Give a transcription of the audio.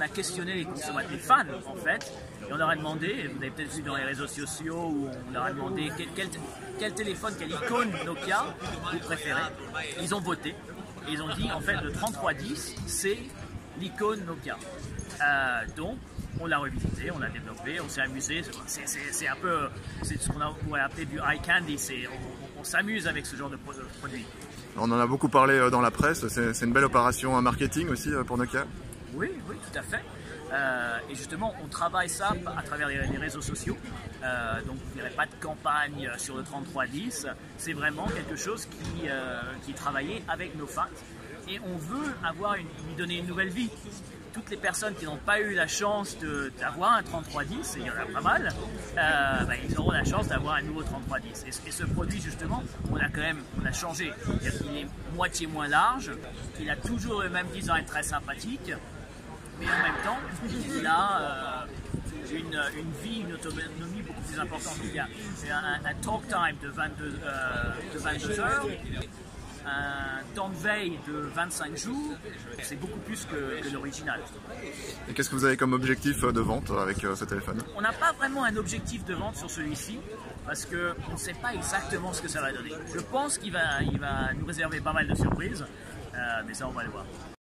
a questionné les consommateurs, les fans en fait, et on leur a demandé, vous avez peut-être vu dans les réseaux sociaux, où on leur a demandé quel téléphone, quelle icône Nokia vous préférez. Ils ont voté et ils ont dit en fait le 3310 c'est l'icône Nokia. Donc on l'a revisité, on l'a développé, on s'est amusé. C'est un peu ce qu'on pourrait appeler du eye candy. On s'amuse avec ce genre de produit. On en a beaucoup parlé dans la presse. C'est une belle opération en marketing aussi pour Nokia. Oui, oui, tout à fait. Et justement, on travaille ça à travers les réseaux sociaux. Donc, vous ne verrez pas de campagne sur le 3310. C'est vraiment quelque chose qui est travaillé avec nos fans. Et on veut lui donner une nouvelle vie. Toutes les personnes qui n'ont pas eu la chance d'avoir un 3310, et il y en a pas mal, ils auront la chance d'avoir un nouveau 3310. Et ce produit, justement, on a changé. Il est moitié moins large, il a toujours le même design très sympathique, mais en même temps, il a une vie, une autonomie beaucoup plus importante. Il y a un talk time de 22 heures, un temps de veille de 25 jours, c'est beaucoup plus que l'original. Et qu'est-ce que vous avez comme objectif de vente avec ce téléphone? On n'a pas vraiment un objectif de vente sur celui-ci, parce qu'on ne sait pas exactement ce que ça va donner. Je pense qu'il va nous réserver pas mal de surprises, mais ça on va le voir.